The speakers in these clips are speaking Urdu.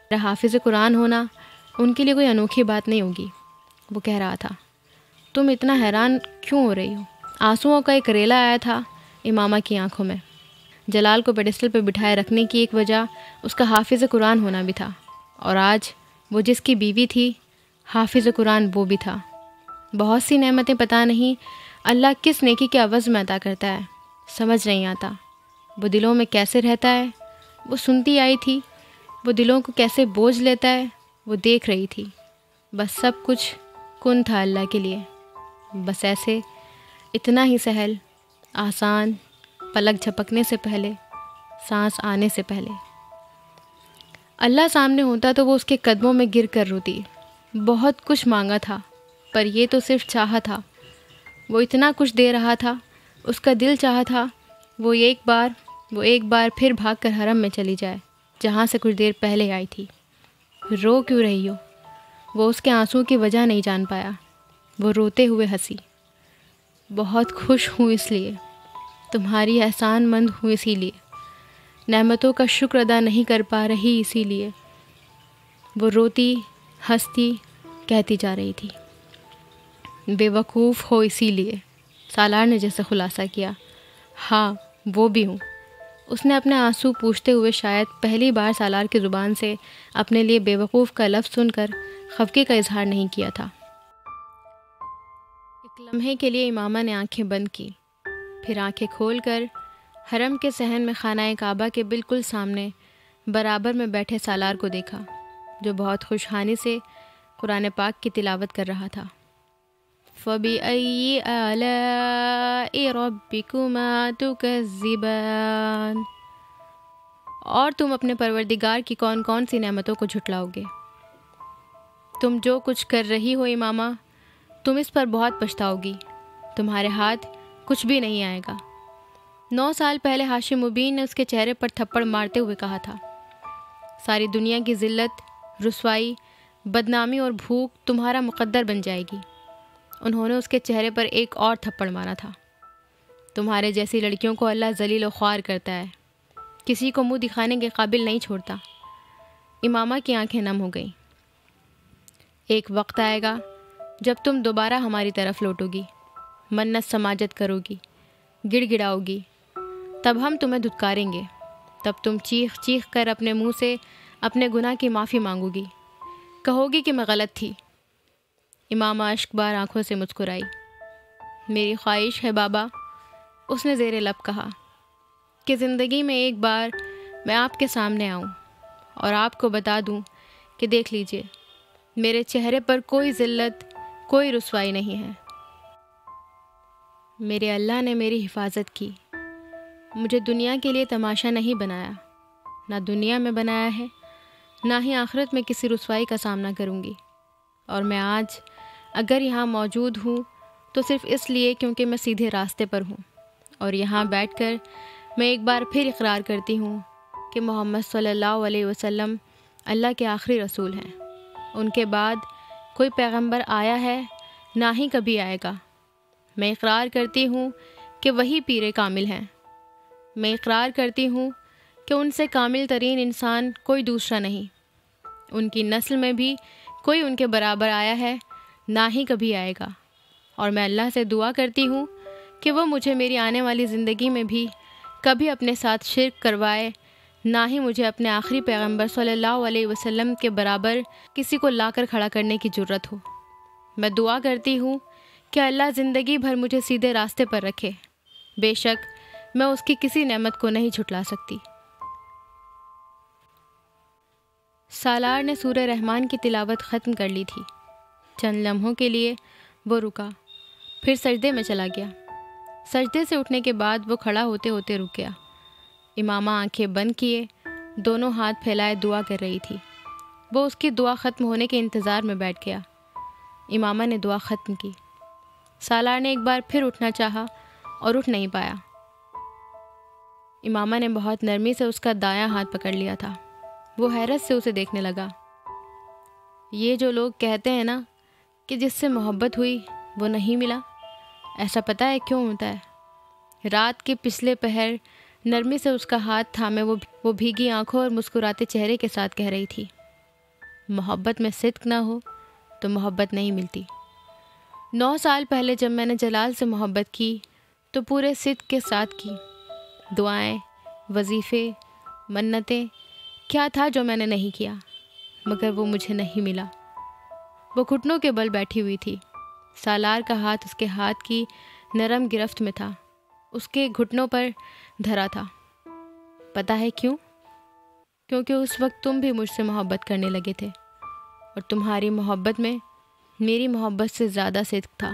حافظ قرآن ہونا ان کے لیے کوئی انوکھی بات نہیں ہوگی۔ وہ کہہ رہا تھا، تم اتنا حیران کیوں ہو رہی ہو؟ آنسوؤں کا ایک ریلا آیا تھا امامہ کی آنکھوں میں۔ جلال کو پیڈسٹل پہ بٹھائے رکھنے کی ایک وجہ اس کا حافظ قرآن ہونا بھی تھا، اور آج وہ جس کی بیوی تھی حافظ قرآن وہ بھی تھا۔ بہت سی نعمتیں پتہ نہیں اللہ کس نیکی کے عوض میں عطا کرتا ہے، سمجھ نہیں آتا۔ وہ دلوں میں کیسے رہتا ہے، وہ سنتی آئی تھی۔ وہ دلوں کو کیسے بوجھ لیتا ہے، وہ دیکھ رہی تھی۔ بس سب کچھ کن تھا اللہ کے لیے، بس ایسے اتنا ہی سہل، آسان، پلک جھپکنے سے پہلے، سانس آنے سے پہلے۔ اللہ سامنے ہوتا تو وہ اس کے قدموں میں گر کر روتی۔ بہت کچھ مانگا تھا، پر یہ تو صرف چاہا تھا۔ وہ اتنا کچھ دے رہا تھا، اس کا دل چاہا تھا وہ ایک بار پھر بھاگ کر حرم میں چلی جائے جہاں سے کچھ دیر پہلے آئی تھی۔ رو کیوں رہی ہو؟ وہ اس کے آنسوں کی وجہ نہیں جان پایا۔ وہ روتے ہوئے ہنسی۔ بہت خوش ہوں اس لیے، تمہاری احسان مند ہوں اسی لیے، نعمتوں کا شکر ادا نہیں کر پا رہی اسی لیے۔ وہ روتی ہنستی کہتی جا رہی تھی، بے وقوف ہو اسی لیے۔ سالار نے جیسے خلاصہ کیا، ہاں وہ بھی ہوں۔ اس نے اپنے آنسو پوچھتے ہوئے شاید پہلی بار سالار کی زبان سے اپنے لیے بے وقوف کا لفظ سن کر خفگی کا اظہار نہیں کیا تھا۔ ایک لمحے کے لیے امامہ نے آنکھیں بند کی، پھر آنکھیں کھول کر حرم کے صحن میں خانہ کعبہ کے بالکل سامنے برابر میں بیٹھے سالار کو دیکھا، جو بہت خوشحالی سے قرآن پاک کی تلاوت کر رہا تھا۔ فَبِأَيِّ آلَاءِ رَبِّكُمَا تُكَذِّبَانِ، اور تم اپنے پروردگار کی کون کون سی نعمتوں کو جھٹلاؤ گے؟ تم جو کچھ کر رہی ہو امامہ، تم اس پر بہت پچھتاؤ گی۔ تمہارے ہاتھ کچھ بھی نہیں آئے گا۔ 9 سال پہلے ہاشم مبین نے اس کے چہرے پر تھپڑ مارتے ہوئے کہا تھا، ساری دنیا کی ذلت، رسوائی، بدنامی اور بھوک تمہارا مقدر بن جائے گی۔ انہوں نے اس کے چہرے پر ایک اور تھپڑ مارا تھا، تمہارے جیسی لڑکیوں کو اللہ ذلیل و خوار کرتا ہے، کسی کو منہ دکھانے کے قابل نہیں چھوڑتا۔ امامہ کی آنکھیں نم ہو گئیں۔ ایک وقت آئے گا جب تم دوبارہ ہماری طرف لوٹو گی، منت سماجت کرو گی، گڑ گڑاؤ گی، تب ہم تمہیں دھتکاریں گے، تب تم چیخ چیخ کر اپنے منہ سے اپنے گناہ کی معافی مانگو گی، کہو گی کہ میں غلط تھی۔ امامہ اشک بار آنکھوں سے مسکرائی۔ میری خواہش ہے بابا، اس نے زیر لب کہا، کہ زندگی میں ایک بار میں آپ کے سامنے آؤں اور آپ کو بتا دوں کہ دیکھ لیجئے، میرے چہرے پر کوئی ذلت، کوئی رسوائی نہیں ہے۔ میرے اللہ نے میری حفاظت کی، مجھے دنیا کے لیے تماشا نہیں بنایا، نہ دنیا میں بنایا ہے، نہ ہی آخرت میں کسی رسوائی کا سامنا کروں گی۔ اور میں آج اگر یہاں موجود ہوں تو صرف اس لیے کیونکہ میں سیدھے راستے پر ہوں، اور یہاں بیٹھ کر میں ایک بار پھر اقرار کرتی ہوں کہ محمد صلی اللہ علیہ وسلم اللہ کے آخری رسول ہیں۔ ان کے بعد کوئی پیغمبر آیا ہے، نہ ہی کبھی آئے گا۔ میں اقرار کرتی ہوں کہ وہی پیر کامل ہیں۔ میں اقرار کرتی ہوں کہ ان سے کامل ترین انسان کوئی دوسرا نہیں۔ ان کی نسل میں بھی کوئی ان کے برابر آیا ہے، نہ ہی کبھی آئے گا۔ اور میں اللہ سے دعا کرتی ہوں کہ وہ مجھے میری آنے والی زندگی میں بھی کبھی اپنے ساتھ شرک کروائے، نہ ہی مجھے اپنے آخری پیغمبر صلی اللہ علیہ وسلم کے برابر کسی کو لا کر کھڑا کرنے کی جرت ہو۔ میں دعا کرتی ہوں کہ اللہ زندگی بھر مجھے سیدھے راستے پر رکھے۔ بے شک میں اس کی کسی نعمت کو نہیں جھٹلا سکتی۔ سالار نے سورہ رحمان کی تلاوت ختم کر لی تھی۔ چند لمحوں کے لیے وہ رکا، پھر سجدے میں چلا گیا۔ سجدے سے اٹھنے کے بعد وہ کھڑا ہوتے ہوتے رک گیا۔ امامہ آنکھیں بند کیے دونوں ہاتھ پھیلائے دعا کر رہی تھی۔ وہ اس کی دعا ختم ہونے کے انتظار میں بیٹھ گیا۔ امامہ نے دعا ختم کی۔ سالار نے ایک بار پھر اٹھنا چاہا اور اٹھ نہیں پایا۔ امامہ نے بہت نرمی سے اس کا دایاں ہاتھ پکڑ لیا تھا۔ وہ حیرت سے اسے دیکھنے لگا۔ یہ جو لوگ کہتے ہیں نا کہ جس سے محبت ہوئی وہ نہیں ملا، ایسا پتہ ہے کیوں ہوتا ہے؟ رات کے پچھلے پہر نرمی سے اس کا ہاتھ تھامے وہ بھیگی آنکھوں اور مسکراتے چہرے کے ساتھ کہہ رہی تھی، محبت میں صدق نہ ہو تو محبت نہیں ملتی۔ 9 سال پہلے جب میں نے جلال سے محبت کی تو پورے صدق کے ساتھ کی۔ دعائیں، وظیفے، منتیں، کیا تھا جو میں نے نہیں کیا، مگر وہ مجھے نہیں ملا۔ وہ گھٹنوں کے بل بیٹھی ہوئی تھی۔ سالار کا ہاتھ اس کے ہاتھ کی نرم گرفت میں تھا، اس کے گھٹنوں پر دھرا تھا۔ پتہ ہے کیوں؟ کیونکہ اس وقت تم بھی مجھ سے محبت کرنے لگے تھے، اور تمہاری محبت میں میری محبت سے زیادہ صدق تھا۔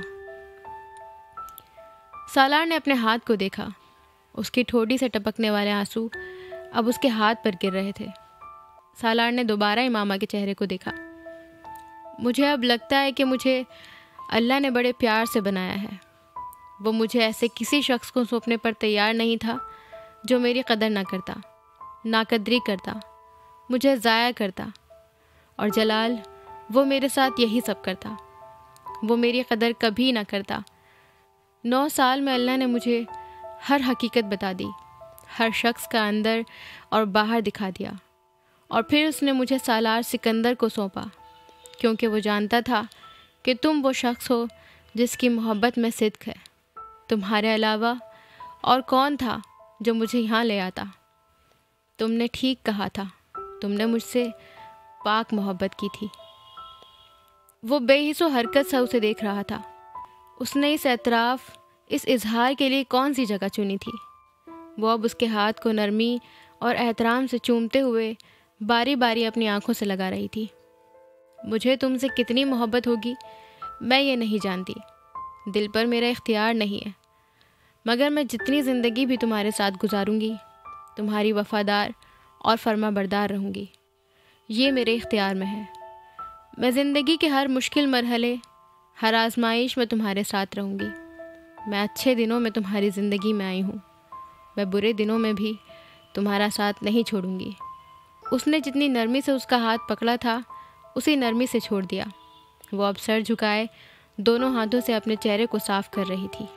سالار نے اپنے ہاتھ کو دیکھا۔ اس کی ٹھوڈی سے ٹپکنے والے آنسو اب اس کے ہاتھ پر گر رہے تھے۔ سالار نے دوبارہ امامہ کے چہرے کو دیکھا۔ مجھے اب لگتا ہے کہ مجھے اللہ نے بڑے پیار سے بنایا ہے۔ وہ مجھے ایسے کسی شخص کو سونپنے پر تیار نہیں تھا جو میری قدر نہ کرتا، ناقدری کرتا، مجھے ضائع کرتا۔ اور جلال، وہ میرے ساتھ یہی سب کرتا۔ وہ میری قدر کبھی نہ کرتا۔ 9 سال میں اللہ نے مجھے ہر حقیقت بتا دی، ہر شخص کا اندر اور باہر دکھا دیا، اور پھر اس نے مجھے سالار سکندر کو سونپا، کیونکہ وہ جانتا تھا کہ تم وہ شخص ہو جس کی محبت میں صدق ہے۔ تمہارے علاوہ اور کون تھا جو مجھے یہاں لے آتا؟ تم نے ٹھیک کہا تھا، تم نے مجھ سے پاک محبت کی تھی۔ وہ بے حس و حرکت سا اسے دیکھ رہا تھا۔ اس نے اس اعتراف، اس اظہار کے لیے کون سی جگہ چنی تھی؟ وہ اب اس کے ہاتھ کو نرمی اور احترام سے چومتے ہوئے باری باری اپنی آنکھوں سے لگا رہی تھی۔ مجھے تم سے کتنی محبت ہوگی میں یہ نہیں جانتی، دل پر میرا اختیار نہیں ہے، مگر میں جتنی زندگی بھی تمہارے ساتھ گزاروں گی تمہاری وفادار اور فرما بردار رہوں گی۔ یہ میرے اختیار میں ہے۔ میں زندگی کے ہر مشکل مرحلے، ہر آزمائش میں تمہارے ساتھ رہوں گی۔ میں اچھے دنوں میں تمہاری زندگی میں آئی ہوں، میں برے دنوں میں بھی تمہارا ساتھ نہیں چھوڑوں گی۔ اس نے جتنی نرمی سے اس کا ہاتھ پکڑا تھا اسی نرمی سے چھوڑ دیا۔ وہ اب سر جھکائے دونوں ہاتھوں سے اپنے چہرے کو صاف کر رہی تھی۔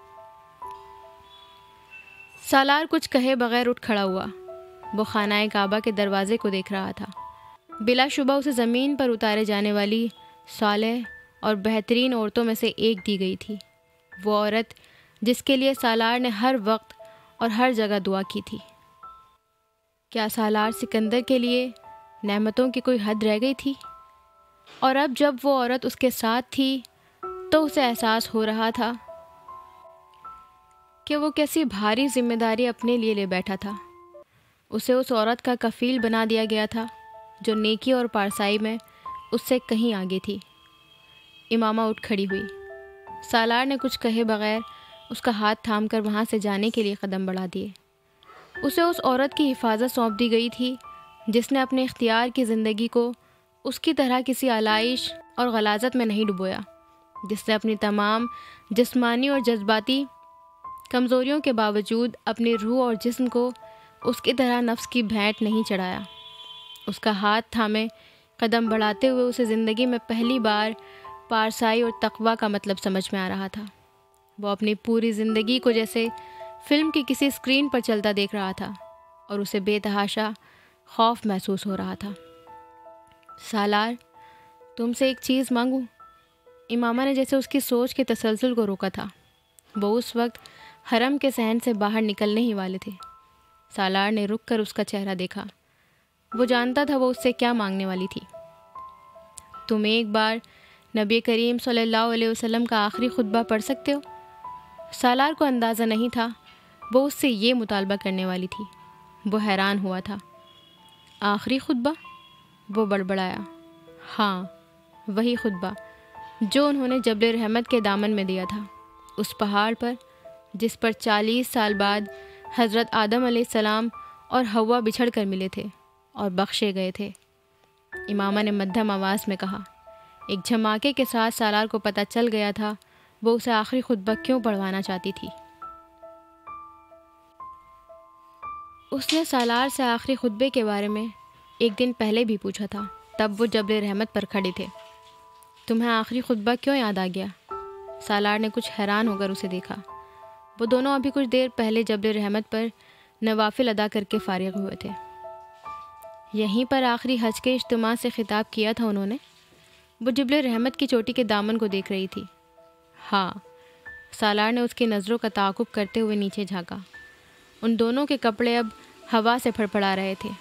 سالار کچھ کہے بغیر اٹھ کھڑا ہوا۔ وہ خانہ کعبہ کے دروازے کو دیکھ رہا تھا۔ بلا شبہ اسے زمین پر اتارے جانے والی صالح اور بہترین عورتوں میں سے ایک دی گئی تھی، وہ عورت جس کے لیے سالار نے ہر وقت اور ہر جگہ دعا کی تھی۔ کیا سالار سکندر کے لیے نعمتوں کی کوئی حد رہ گئی تھی؟ اور اب جب وہ عورت اس کے ساتھ تھی تو اسے احساس ہو رہا تھا کہ وہ کیسی بھاری ذمہ داری اپنے لیے لے بیٹھا تھا۔ اسے اس عورت کا کفیل بنا دیا گیا تھا جو نیکی اور پارسائی میں اس سے کہیں آگے تھی۔ امامہ اٹھ کھڑی ہوئی۔ سالار نے کچھ کہے بغیر اس کا ہاتھ تھام کر وہاں سے جانے کے لیے قدم بڑھا دیے۔ اسے اس عورت کی حفاظت سونپ دی گئی تھی جس نے اپنے اختیار کی زندگی کو اس کی طرح کسی آلائش اور غلاظت میں نہیں ڈبویا، جس نے اپنی تمام جسمانی اور جذباتی کمزوریوں کے باوجود اپنی روح اور جسم کو اس کی طرح نفس کی بھینٹ نہیں چڑھایا۔ اس کا ہاتھ تھامے قدم بڑھاتے ہوئے اسے زندگی میں پہلی بار پارسائی اور تقویٰ کا مطلب سمجھ میں آ رہا تھا۔ وہ اپنی پوری زندگی کو جیسے فلم کی کسی اسکرین پر چلتا دیکھ رہا تھا، اور اسے بے تحاشا خوف محسوس ہو رہا تھا۔ سالار، تم سے ایک چیز مانگوں؟ امامہ نے جیسے اس کی سوچ کے تسلسل کو روکا تھا۔ وہ اس وقت حرم کے صحن سے باہر نکلنے ہی والے تھے۔ سالار نے رک کر اس کا چہرہ دیکھا۔ وہ جانتا تھا وہ اس سے کیا مانگنے والی تھی۔ تم ایک بار نبی کریم صلی اللہ علیہ وسلم کا آخری خطبہ پڑھ سکتے ہو؟ سالار کو اندازہ نہیں تھا وہ اس سے یہ مطالبہ کرنے والی تھی۔ وہ حیران ہوا تھا۔ آخری خطبہ؟ وہ بڑبڑایا۔ ہاں، وہی خطبہ جو انہوں نے جبل رحمت کے دامن میں دیا تھا، اس پہاڑ پر جس پر 40 سال بعد حضرت آدم علیہ السلام اور حوا بچھڑ کر ملے تھے اور بخشے گئے تھے۔ امامہ نے مدھم آواز میں کہا۔ ایک جھماکے کے ساتھ سالار کو پتہ چل گیا تھا وہ اسے آخری خطبہ کیوں پڑھوانا چاہتی تھی۔ اس نے سالار سے آخری خطبے کے بارے میں ایک دن پہلے بھی پوچھا تھا، تب وہ جبل رحمت پر کھڑے تھے۔ تمہیں آخری خطبہ کیوں یاد آ گیا؟ سالار نے کچھ حیران ہو کر اسے دیکھا۔ وہ دونوں ابھی کچھ دیر پہلے جبل رحمت پر نوافل ادا کر کے فارغ ہوئے تھے۔ یہیں پر آخری حج کے اجتماع سے خطاب کیا تھا انہوں نے؟ وہ جبل رحمت کی چوٹی کے دامن کو دیکھ رہی تھی۔ ہاں، سالار نے اس کی نظروں کا تعاقب کرتے ہوئے نیچے جھانکا۔ ان دونوں کے کپڑے اب ہوا سے پھڑپڑا رہے تھے۔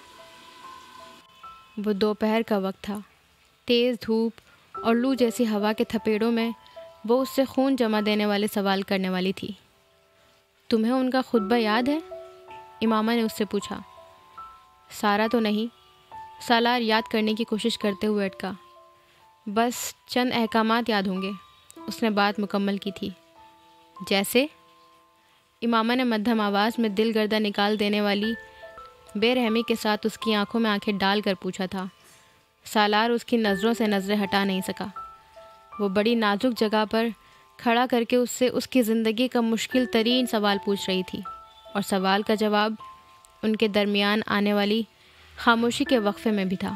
وہ دوپہر کا وقت تھا۔ تیز دھوپ اور لو جیسی ہوا کے تھپیڑوں میں وہ اس سے خون جمع دینے والے سوال کرنے والی تھی۔ تمہیں ان کا خطبہ یاد ہے؟ امامہ نے اس سے پوچھا۔ سارا تو نہیں، سالار یاد کرنے کی کوشش کرتے ہوئے اٹکا۔ بس چند احکامات یاد ہوں گے، اس نے بات مکمل کی تھی۔ جیسے؟ امامہ نے مدھم آواز میں دل گردہ نکال دینے والی بے رحمی کے ساتھ اس کی آنکھوں میں آنکھیں ڈال کر پوچھا تھا۔ سالار اس کی نظروں سے نظریں ہٹا نہیں سکا۔ وہ بڑی نازک جگہ پر کھڑا کر کے اس سے اس کی زندگی کا مشکل ترین سوال پوچھ رہی تھی، اور سوال کا جواب ان کے درمیان آنے والی خاموشی کے وقفے میں بھی تھا۔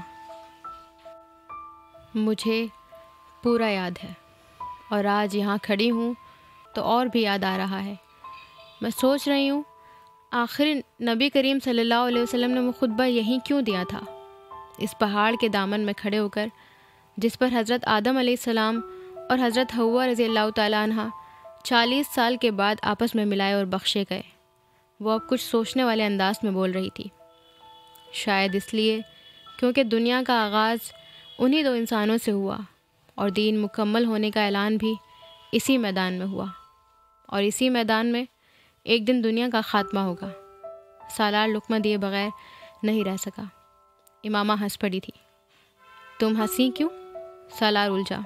مجھے پورا یاد ہے، اور آج یہاں کھڑی ہوں تو اور بھی یاد آ رہا ہے۔ میں سوچ رہی ہوں آخر نبی کریم صلی اللہ علیہ وسلم نے وہ خطبہ یہیں کیوں دیا تھا، اس پہاڑ کے دامن میں کھڑے ہو کر، جس پر حضرت آدم علیہ السلام اور حضرت حوا رضی اللہ تعالیٰ عنہ 40 سال کے بعد آپس میں ملائے اور بخشے گئے۔ وہ اب کچھ سوچنے والے انداز میں بول رہی تھی۔ شاید اس لیے کیونکہ دنیا کا آغاز انہی دو انسانوں سے ہوا، اور دین مکمل ہونے کا اعلان بھی اسی میدان میں ہوا، اور اسی میدان میں ایک دن دنیا کا خاتمہ ہوگا۔ سالار لقمہ دیے بغیر نہیں رہ سکا۔ امامہ ہنس پڑی تھی۔ تم ہنسی کیوں؟ سالار الجھا۔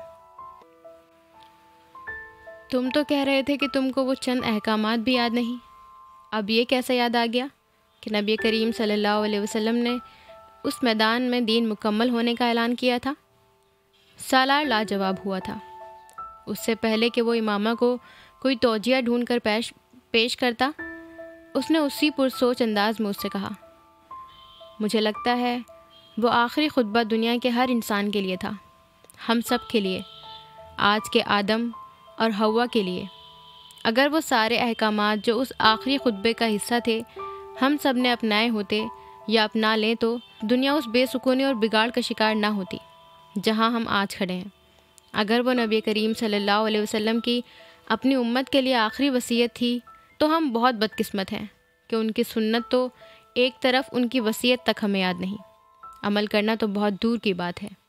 تم تو کہہ رہے تھے کہ تم کو وہ چند احکامات بھی یاد نہیں، اب یہ کیسے یاد آ گیا کہ نبی کریم صلی اللہ علیہ وسلم نے اس میدان میں دین مکمل ہونے کا اعلان کیا تھا؟ سالار لاجواب ہوا تھا۔ اس سے پہلے کہ وہ امامہ کو کوئی توجیہ ڈھونڈ کر پیش کرتا، اس نے اسی پرسوچ انداز میں اس سے کہا، مجھے لگتا ہے وہ آخری خطبہ دنیا کے ہر انسان کے لیے تھا، ہم سب کے لیے، آج کے آدم اور حوا کے لیے۔ اگر وہ سارے احکامات جو اس آخری خطبے کا حصہ تھے ہم سب نے اپنائے ہوتے یا اپنا لیں تو دنیا اس بے سکونی اور بگاڑ کا شکار نہ ہوتی جہاں ہم آج کھڑے ہیں۔ اگر وہ نبی کریم صلی اللہ علیہ وسلم کی اپنی امت کے لیے آخری وصیت تھی تو ہم بہت بدقسمت ہیں کہ ان کی سنت تو ایک طرف، ان کی وصیت تک ہمیں یاد نہیں، عمل کرنا تو بہت دور کی بات ہے۔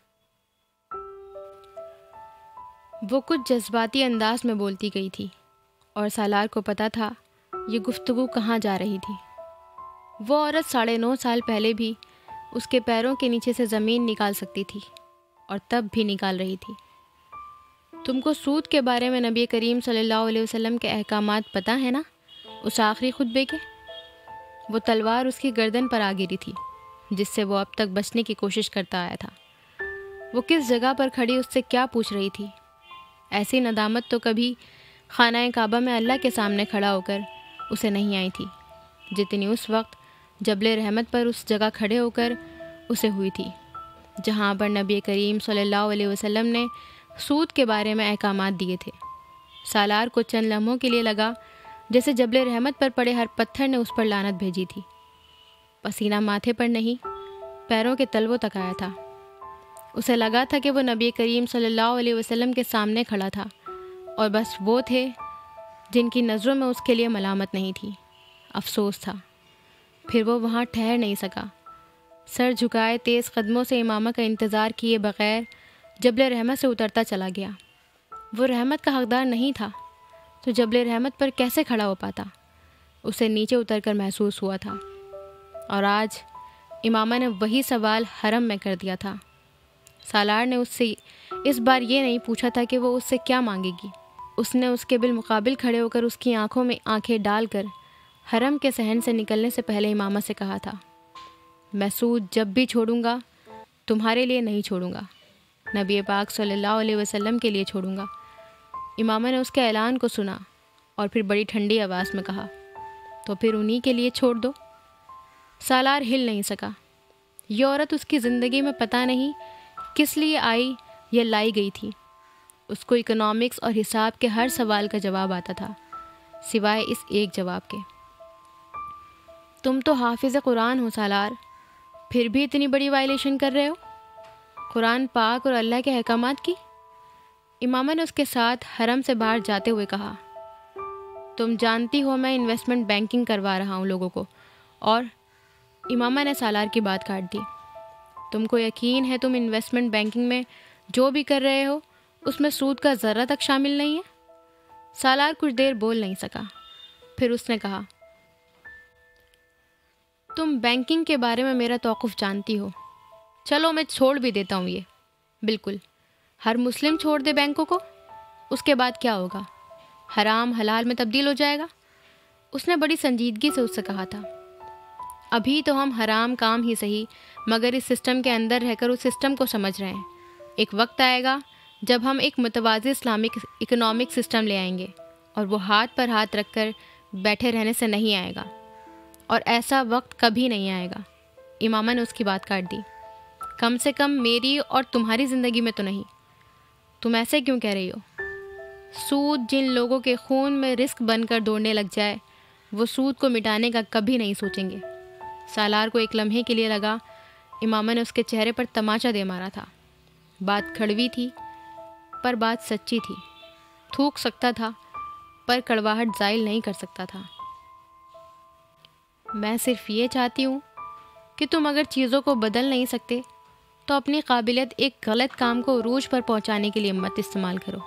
وہ کچھ جذباتی انداز میں بولتی گئی تھی، اور سالار کو پتہ تھا یہ گفتگو کہاں جا رہی تھی۔ وہ عورت 9.5 سال پہلے بھی اس کے پیروں کے نیچے سے زمین نکال سکتی تھی، اور تب بھی نکال رہی تھی۔ تم کو سود کے بارے میں نبی کریم صلی اللہ علیہ وسلم کے احکامات پتہ ہیں نا، اس آخری خطبے کے؟ وہ تلوار اس کی گردن پر آ گری تھی جس سے وہ اب تک بچنے کی کوشش کرتا آیا تھا۔ وہ کس جگہ پر کھڑی اس سے کیا پوچھ رہی تھی؟ ایسی ندامت تو کبھی خانہ کعبہ میں اللہ کے سامنے کھڑا ہو کر اسے نہیں آئی تھی جتنی اس وقت جبل رحمت پر اس جگہ کھڑے ہو کر اسے ہوئی تھی، جہاں پر نبی کریم صلی اللہ علیہ وسلم نے سود کے بارے میں احکامات دیے تھے۔ سالار کو چند لمحوں کے لیے لگا جیسے جبل رحمت پر پڑے ہر پتھر نے اس پر لعنت بھیجی تھی۔ پسینہ ماتھے پر نہیں، پیروں کے تلووں تک آیا تھا۔ اسے لگا تھا کہ وہ نبی کریم صلی اللہ علیہ وسلم کے سامنے کھڑا تھا، اور بس وہ تھے جن کی نظروں میں اس کے لیے ملامت نہیں تھی، افسوس تھا۔ پھر وہ وہاں ٹھہر نہیں سکا۔ سر جھکائے تیز قدموں سے امامہ کا انتظار کیے بغیر جبل رحمت سے اترتا چلا گیا۔ وہ رحمت کا حقدار نہیں تھا تو جبل رحمت پر کیسے کھڑا ہو پاتا؟ اسے نیچے اتر کر محسوس ہوا تھا، اور آج امامہ نے وہی سوال حرم میں کر دیا تھا۔ سالار نے اس سے اس بار یہ نہیں پوچھا تھا کہ وہ اس سے کیا مانگے گی۔ اس نے اس کے بالمقابل کھڑے ہو کر اس کی آنکھوں میں آنکھیں ڈال کر حرم کے صحن سے نکلنے سے پہلے امامہ سے کہا تھا، میں سود جب بھی چھوڑوں گا تمہارے لیے نہیں چھوڑوں گا، نبی پاک صلی اللہ علیہ وسلم کے لیے چھوڑوں گا۔ امامہ نے اس کے اعلان کو سنا اور پھر بڑی ٹھنڈی آواز میں کہا، تو پھر انہی کے لیے چھوڑ دو۔ سالار ہل نہیں سکا۔ یہ عورت اس کی زندگی میں پتہ نہیں کس لیے آئی یا لائی گئی تھی۔ اس کو اکنامکس اور حساب کے ہر سوال کا جواب آتا تھا سوائے اس ایک جواب کے، تم تو حافظ قرآن ہو سالار، پھر بھی اتنی بڑی وائلیشن کر رہے ہو قرآن پاک اور اللہ کے احکامات کی؟ امامہ نے اس کے ساتھ حرم سے باہر جاتے ہوئے کہا، تم جانتی ہو میں انویسٹمنٹ بینکنگ کروا رہا ہوں لوگوں کو، اور امامہ نے سالار کی بات کاٹ دی۔ تم کو یقین ہے تم انویسٹمنٹ بینکنگ میں جو بھی کر رہے ہو اس میں سود کا ذرہ تک شامل نہیں ہے؟ سالار کچھ دیر بول نہیں سکا، پھر اس نے کہا، تم بینکنگ کے بارے میں میرا توقف جانتی ہو، چلو میں چھوڑ بھی دیتا ہوں یہ، بالکل ہر مسلم چھوڑ دے بینکوں کو، اس کے بعد کیا ہوگا؟ حرام حلال میں تبدیل ہو جائے گا؟ اس نے بڑی سنجیدگی سے اس سے کہا تھا، ابھی تو ہم حرام کام ہی صحیح مگر اس سسٹم کے اندر رہ کر اس سسٹم کو سمجھ رہے ہیں، ایک وقت آئے گا جب ہم ایک متوازی اسلامک اکنامک سسٹم لے آئیں گے اور وہ ہاتھ پر ہاتھ رکھ کر بیٹھے رہنے سے نہیں آئے گا، اور ایسا وقت کبھی نہیں آئے گا۔ امامہ نے اس کی بات کاٹ دی، کم سے کم میری اور تمہاری زندگی میں تو نہیں۔ تم ایسے کیوں کہہ رہی ہو؟ سود جن لوگوں کے خون میں رزق بن کر دوڑنے لگ جائے وہ سود کو مٹانے کا کبھی نہیں سوچیں گے۔ سالار کو ایک لمحے کے لیے لگا امامہ نے اس کے چہرے پر تماچا دے مارا تھا۔ بات کڑوی تھی پر بات سچی تھی، تھوک سکتا تھا پر کڑواہٹ زائل نہیں کر سکتا تھا۔ میں صرف یہ چاہتی ہوں کہ تم اگر چیزوں کو بدل نہیں سکتے تو اپنی قابلیت ایک غلط کام کو عروج پر پہنچانے کے لیے مت استعمال کرو۔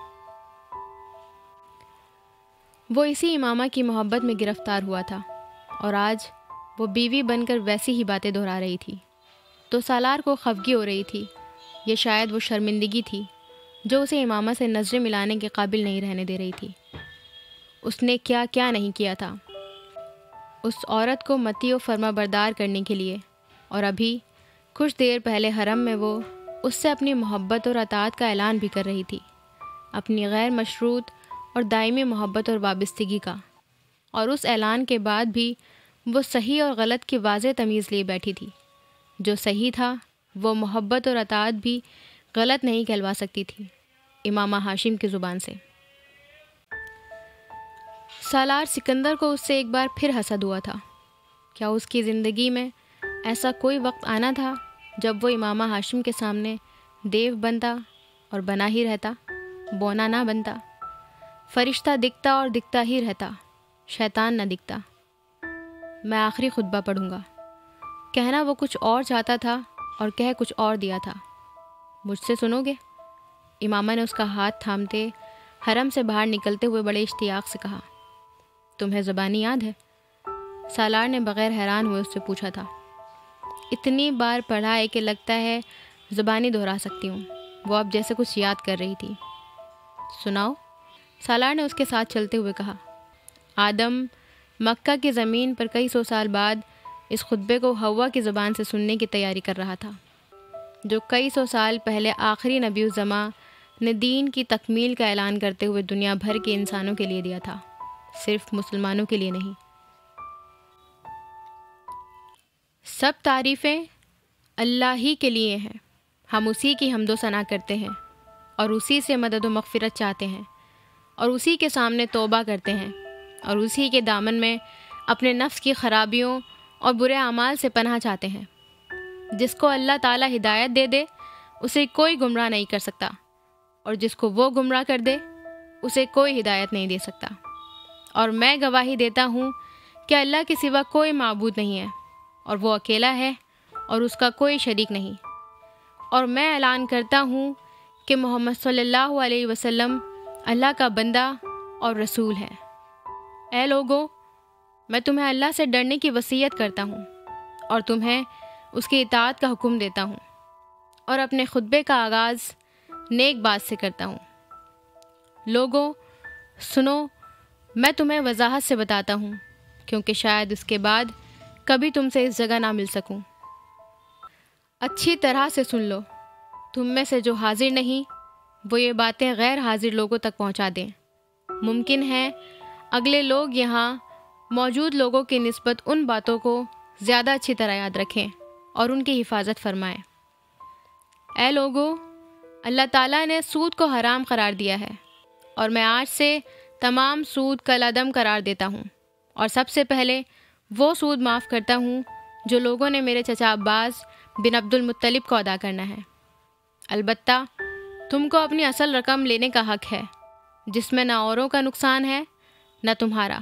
وہ اسی امامہ کی محبت میں گرفتار ہوا تھا اور آج وہ بیوی بن کر ویسی ہی باتیں دہرا رہی تھی، تو سالار کو خفگی ہو رہی تھی۔ یہ شاید وہ شرمندگی تھی جو اسے امامہ سے نظریں ملانے کے قابل نہیں رہنے دے رہی تھی۔ اس نے کیا کیا نہیں کیا تھا اس عورت کو مطیع و فرما بردار کرنے کے لیے، اور ابھی کچھ دیر پہلے حرم میں وہ اس سے اپنی محبت اور اطاعت کا اعلان بھی کر رہی تھی، اپنی غیر مشروط اور دائمی محبت اور وابستگی کا، اور اس اعلان کے بعد بھی وہ صحیح اور غلط کی واضح تمیز لیے بیٹھی تھی۔ جو صحیح تھا وہ محبت اور اطاعت بھی غلط نہیں کہلوا سکتی تھی امامہ ہاشم کی زبان سے۔ سالار سکندر کو اس سے ایک بار پھر حسد ہوا تھا۔ کیا اس کی زندگی میں ایسا کوئی وقت آنا تھا جب وہ امامہ ہاشم کے سامنے دیو بنتا اور بنا ہی رہتا، بونا نہ بنتا، فرشتہ دکھتا اور دکھتا ہی رہتا، شیطان نہ دکھتا؟ میں آخری خطبہ پڑھوں گا۔ کہنا وہ کچھ اور چاہتا تھا اور کہہ کچھ اور دیا تھا۔ مجھ سے سنو گے؟ امامہ نے اس کا ہاتھ تھامتے حرم سے باہر نکلتے ہوئے بڑے اشتیاق سے کہا۔ تمہیں زبانی یاد ہے؟ سالار نے بغیر حیران ہوئے اس سے پوچھا تھا۔ اتنی بار پڑھا ہے کہ لگتا ہے زبانی دہرا سکتی ہوں، وہ اب جیسے کچھ یاد کر رہی تھی۔ سناؤ، سالار نے اس کے ساتھ چلتے ہوئے کہا۔ آدم مکہ کی زمین پر کئی سو سال بعد اس خطبے کو حوا کی زبان سے سننے کی تیاری کر رہا تھا، جو کئی سو سال پہلے آخری نبی الزماں نے دین کی تکمیل کا اعلان کرتے ہوئے دنیا بھر کے انسانوں کے لیے دیا تھا، صرف مسلمانوں کے لیے نہیں۔ سب تعریفیں اللہ ہی کے لیے ہیں، ہم اسی کی حمد و ثنا کرتے ہیں اور اسی سے مدد و مغفرت چاہتے ہیں اور اسی کے سامنے توبہ کرتے ہیں اور اسی کے دامن میں اپنے نفس کی خرابیوں اور برے اعمال سے پناہ چاہتے ہیں۔ جس کو اللہ تعالیٰ ہدایت دے دے اسے کوئی گمراہ نہیں کر سکتا، اور جس کو وہ گمراہ کر دے اسے کوئی ہدایت نہیں دے سکتا۔ اور میں گواہی دیتا ہوں کہ اللہ کے سوا کوئی معبود نہیں ہے، اور وہ اکیلا ہے اور اس کا کوئی شریک نہیں۔ اور میں اعلان کرتا ہوں کہ محمد صلی اللہ علیہ وسلم اللہ کا بندہ اور رسول ہے۔ اے لوگو، میں تمہیں اللہ سے ڈرنے کی وصیت کرتا ہوں اور تمہیں اس کی اطاعت کا حکم دیتا ہوں، اور اپنے خطبے کا آغاز نیک بات سے کرتا ہوں۔ لوگو سنو، میں تمہیں وضاحت سے بتاتا ہوں کیونکہ شاید اس کے بعد کبھی تم سے اس جگہ نہ مل سکوں۔ اچھی طرح سے سن لو، تم میں سے جو حاضر نہیں وہ یہ باتیں غیر حاضر لوگوں تک پہنچا دیں۔ ممکن ہے اگلے لوگ یہاں موجود لوگوں کی نسبت ان باتوں کو زیادہ اچھی طرح یاد رکھیں اور ان کی حفاظت فرمائیں۔ اے لوگو، اللہ تعالیٰ نے سود کو حرام قرار دیا ہے، اور میں آج سے تمام سود کالعدم قرار دیتا ہوں، اور سب سے پہلے وہ سود معاف کرتا ہوں جو لوگوں نے میرے چچا عباس بن عبد المطلب کو ادا کرنا ہے۔ البتہ تم کو اپنی اصل رقم لینے کا حق ہے، جس میں نہ اوروں کا نقصان ہے نہ تمہارا۔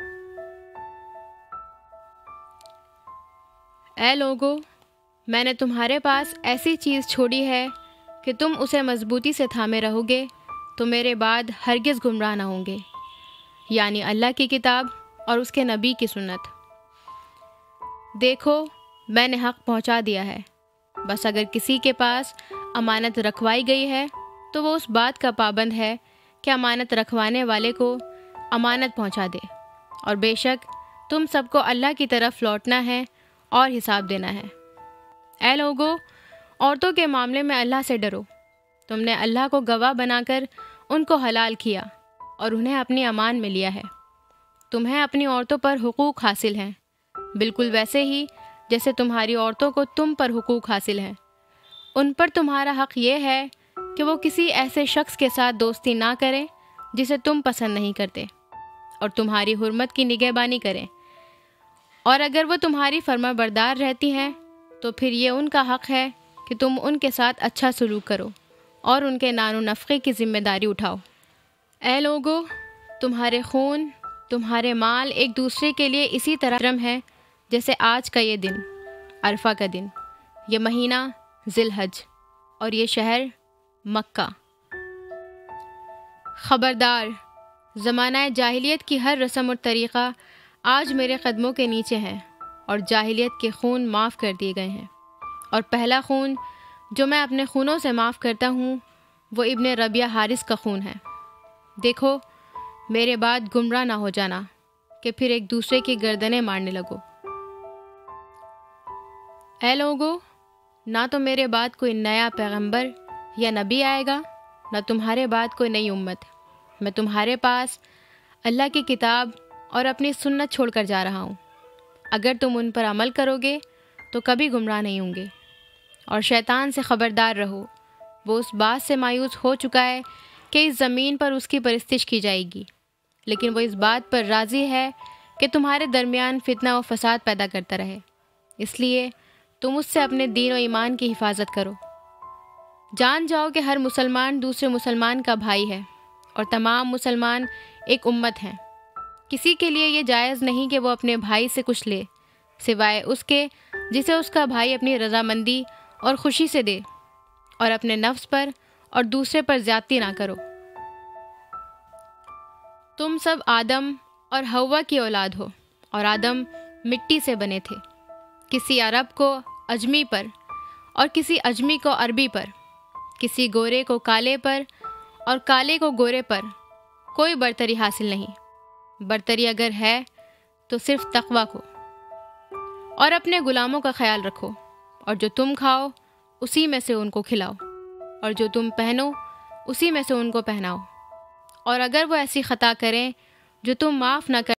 اے لوگو، میں نے تمہارے پاس ایسی چیز چھوڑی ہے کہ تم اسے مضبوطی سے تھامے رہو گے تو میرے بعد ہرگز گمراہ نہ ہوں گے، یعنی اللہ کی کتاب اور اس کے نبی کی سنت۔ دیکھو، میں نے حق پہنچا دیا ہے، بس اگر کسی کے پاس امانت رکھوائی گئی ہے تو وہ اس بات کا پابند ہے کہ امانت رکھوانے والے کو امانت پہنچا دے، اور بے شک تم سب کو اللہ کی طرف لوٹنا ہے اور حساب دینا ہے۔ اے لوگو، عورتوں کے معاملے میں اللہ سے ڈرو۔ تم نے اللہ کو گواہ بنا کر ان کو حلال کیا اور انہیں اپنی امان میں لیا ہے۔ تمہیں اپنی عورتوں پر حقوق حاصل ہیں، بالکل ویسے ہی جیسے تمہاری عورتوں کو تم پر حقوق حاصل ہیں۔ ان پر تمہارا حق یہ ہے کہ وہ کسی ایسے شخص کے ساتھ دوستی نہ کریں جسے تم پسند نہیں کرتے، اور تمہاری حرمت کی نگہبانی کریں، اور اگر وہ تمہاری فرما بردار رہتی ہیں تو پھر یہ ان کا حق ہے کہ تم ان کے ساتھ اچھا سلوک کرو اور ان کے نان و نفقے کی ذمہ داری اٹھاؤ۔ اے لوگو، تمہارے خون، تمہارے مال ایک دوسرے کے لیے اسی طرح حرام ہے جیسے آج کا یہ دن، عرفہ کا دن، یہ مہینہ ذی الحج، اور یہ شہر مکہ۔ خبردار، زمانہ جاہلیت کی ہر رسم اور طریقہ آج میرے قدموں کے نیچے ہیں، اور جاہلیت کے خون معاف کر دیے گئے ہیں، اور پہلا خون جو میں اپنے خونوں سے معاف کرتا ہوں وہ ابن ربیعہ حارث کا خون ہے۔ دیکھو، میرے بعد گمراہ نہ ہو جانا کہ پھر ایک دوسرے کی گردنیں مارنے لگو۔ اے لوگو، نہ تو میرے بعد کوئی نیا پیغمبر یا نبی آئے گا، نہ تمہارے بعد کوئی نئی امت۔ میں تمہارے پاس اللہ کی کتاب اور اپنی سنت چھوڑ کر جا رہا ہوں۔ اگر تم ان پر عمل کرو گے تو کبھی گمراہ نہیں ہوں گے، اور شیطان سے خبردار رہو، وہ اس بات سے مایوس ہو چکا ہے کہ اس زمین پر اس کی پرستش کی جائے گی، لیکن وہ اس بات پر راضی ہے کہ تمہارے درمیان فتنہ و فساد پیدا کرتا رہے، اس لیے تم اس سے اپنے دین و ایمان کی حفاظت کرو۔ جان جاؤ کہ ہر مسلمان دوسرے مسلمان کا بھائی ہے، اور تمام مسلمان ایک امت ہیں۔ کسی کے لیے یہ جائز نہیں کہ وہ اپنے بھائی سے کچھ لے سوائے اس کے جسے اس کا بھائی اپنی رضامندی اور خوشی سے دے، اور اپنے نفس پر اور دوسرے پر زیادتی نہ کرو۔ تم سب آدم اور حوا کی اولاد ہو، اور آدم مٹی سے بنے تھے، کسی عرب کو عجمی پر اور کسی عجمی کو عربی پر، کسی گورے کو کالے پر اور کالے کو گورے پر کوئی برتری حاصل نہیں۔ برتری اگر ہے تو صرف تقویٰ کو، اور اپنے غلاموں کا خیال رکھو، اور جو تم کھاؤ اسی میں سے ان کو کھلاؤ، اور جو تم پہنو اسی میں سے ان کو پہناؤ، اور اگر وہ ایسی خطا کریں جو تم معاف نہ کر